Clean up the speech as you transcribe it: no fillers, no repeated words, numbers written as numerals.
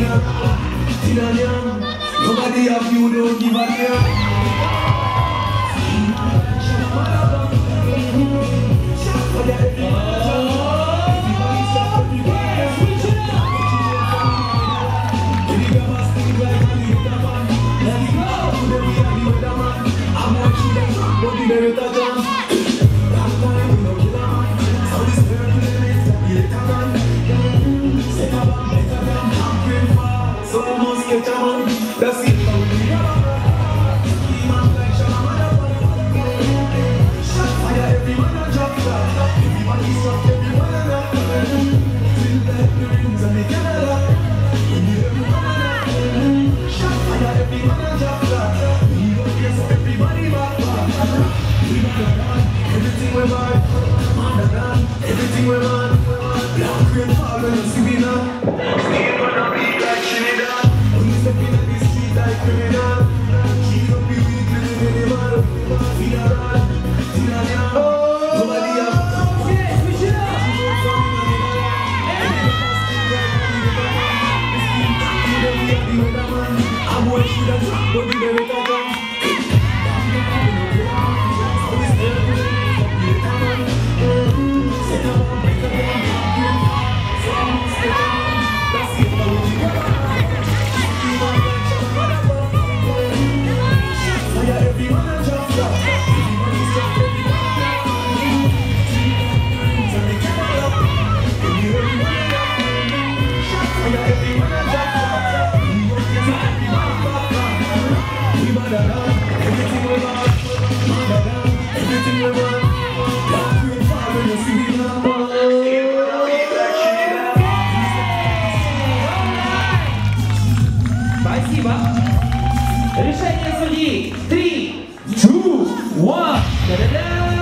Nobody of you don't give a damn. That's it. Everything we're on, black rain fall when you see me now. Stay on a beat like Trinidad. When you step in the street like criminal. She don't be weak, living animal. Funeral, funeral. Nobody have. Yes, we should have. I'm what she does, but we never talk about. Спасибо. Решение судьи. 3, 2, 1.